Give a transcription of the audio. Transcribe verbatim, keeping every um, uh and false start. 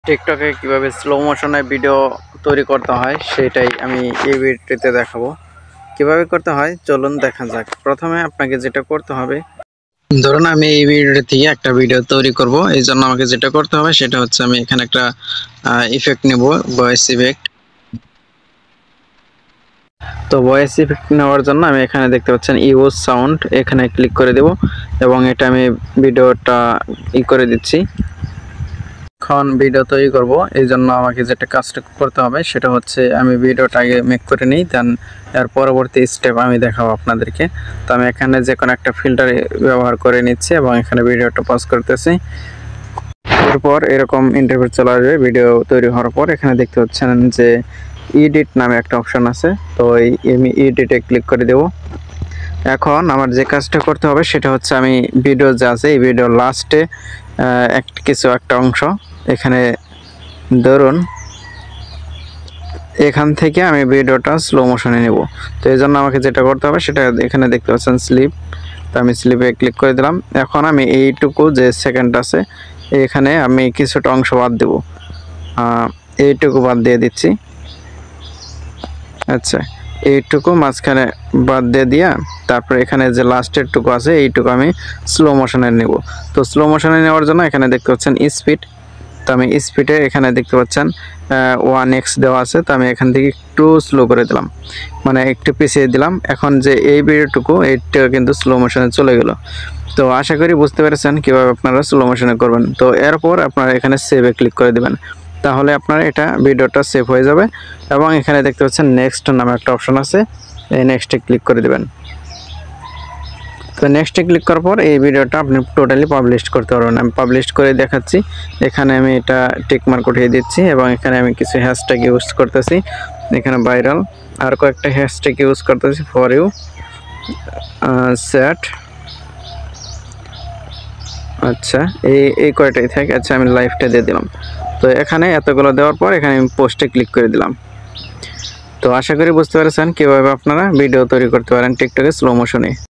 টিকটকে কিভাবে slow মোশনে video তৈরি করতে হয় সেটাই আমি এই ভিডিওতে দেখাবো। কিভাবে করতে হয় চলুন দেখা যাক। প্রথমে আপনাকে যেটা করতে হবে, ধরুন আমি এই ভিডিওটা থেকে একটা ভিডিও তৈরি করব, এই জন্য আমাকে যেটা করতে হবে সেটা হচ্ছে আমি এখানে একটা ইফেক্ট নেব, ভয়েস ইফেক্ট। তো ভয়েস ইফেক্ট নেওয়ার জন্য আমি এখানে দেখতে পাচ্ছেন ইউজ সাউন্ড, এখানে ক্লিক করে দেব এবং এটা আমি ভিডিওটা ই করে দিচ্ছি। এখন ভিডিও তৈরি করব, এই জন্য আমাকে যেটা কাজটা করতে হবে সেটা হচ্ছে আমি ভিডিওটা আগে মেক করে নিই, দেন এর পরবর্তী স্টেপ আমি দেখাবো আপনাদেরকে। তো আমি এখানে যে কোনো একটা ফিল্টার ব্যবহার করে নিচ্ছি এবং এখানে ভিডিওটা পজ করতেছি। এরপর এরকম ইন্টারভিউ চলে আসবে ভিডিও তৈরি হওয়ার পর। এখানে দেখতে পাচ্ছেন যে এডিট নামে একটা অপশন আছে, তো এই আমি এডিটে ক্লিক করে দেব। এখন আমার যে কাজটা করতে হবে সেটা হচ্ছে আমি ভিডিও যে আছে এই ভিডিওর লাস্টে এক কিছু একটা অংশ এখানে ধরুন এখান থেকে আমি ভিডিওটা স্লো মোশনে নেব। তো এই জন্য আমাকে যেটা করতে হবে সেটা এখানে দেখতে পাচ্ছেন স্লিপ, তো আমি স্লিপে ক্লিক করে দিলাম। এখন আমি এইটুকু যে সেকেন্ড আছে এখানে আমি কিছুটা অংশ বাদ দেব, এইটুকু বাদ দিয়ে দিচ্ছি। আচ্ছা, এইটুকু মাঝখানে বাদ দিয়ে দিয়া তারপর এখানে যে লাস্টের টুকু আছে এইটুকু আমি স্লো মোশনে নেব। তো স্লো মোশনে নেওয়ার জন্য এখানে দেখতে পাচ্ছেন স্পিড, তো আমি স্পিডে এখানে দেখতে পাচ্ছেন ওয়ান এক্স দেওয়া আছে, তো আমি এখান থেকে একটু স্লো করে দিলাম, মানে একটু পিছিয়ে দিলাম। এখন যে এই ভিডিওটুকু এইটা কিন্তু স্লো মোশনে চলে গেল। তো আশা করি বুঝতে পেরেছেন কীভাবে আপনারা স্লো মোশনে করবেন। তো এরপর আপনারা এখানে সেভে ক্লিক করে দেবেন, তাহলে আপনার এটা ভিডিওটা সেভ হয়ে যাবে। এবং এখানে দেখতে পাচ্ছেন নেক্সট নামে একটা অপশন আছে, এই নেক্সটে ক্লিক করে দেবেন। তো নেক্সটে ক্লিক করার পর এই ভিডিওটা আপনি টোটালি পাবলিশ করতে পারবেন। আমি পাবলিশ করে দেখাচ্ছি, এখানে আমি এটা টিক মার্ক উঠিয়ে দিচ্ছি এবং এখানে আমি কিছু হ্যাশট্যাগ ইউজ করতেছি, এখানে ভাইরাল, আর কয়েকটা হ্যাশট্যাগ ইউজ করতেছি, ফর ইউ, স্যাট, আচ্ছা এই এই কয়টাই থাকে। আচ্ছা আমি লাইভটা দিয়ে দিলাম। তো এখানে এতগুলো দেওয়ার পর এখানে আমি পোস্টে ক্লিক করে দিলাম। তো আশা করি বুঝতে পেরেছেন কীভাবে আপনারা ভিডিও তৈরি করতে পারেন টিকটকে স্লো মোশনে।